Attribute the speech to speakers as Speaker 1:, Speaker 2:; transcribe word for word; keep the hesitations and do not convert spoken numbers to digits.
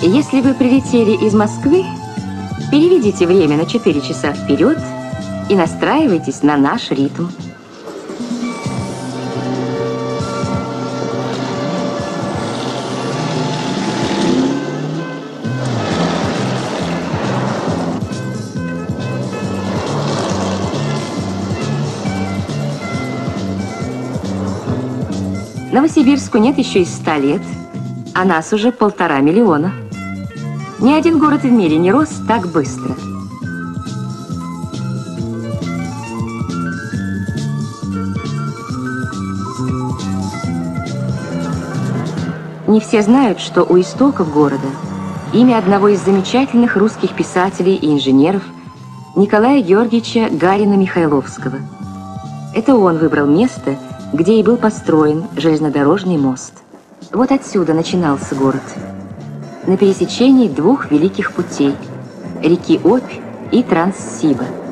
Speaker 1: Если вы прилетели из Москвы, переведите время на четыре часа вперед и настраивайтесь на наш ритм. Новосибирску нет еще и ста лет, а нас уже полтора миллиона. Ни один город в мире не рос так быстро. Не все знают, что у истоков города имя одного из замечательных русских писателей и инженеров Николая Георгиевича Гарина-Михайловского. Это он выбрал место, где и был построен железнодорожный мост. Вот отсюда начинался город. На пересечении двух великих путей – реки Обь и Транссиба.